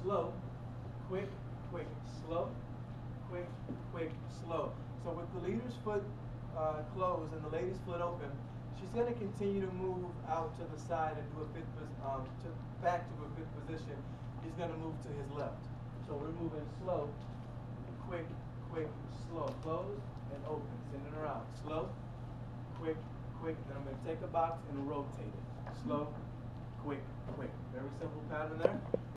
slow, quick, quick, slow, quick, quick, slow. So with the leader's foot closed and the lady's foot open, she's going to continue to move out to the side and do a back to a fifth position. He's going to move to his left. So we're moving slow, quick, quick, slow. Close and open. Sending her out. Slow, quick, quick. Then I'm going to take a box and rotate it. Slow, quick, quick. Very simple pattern there.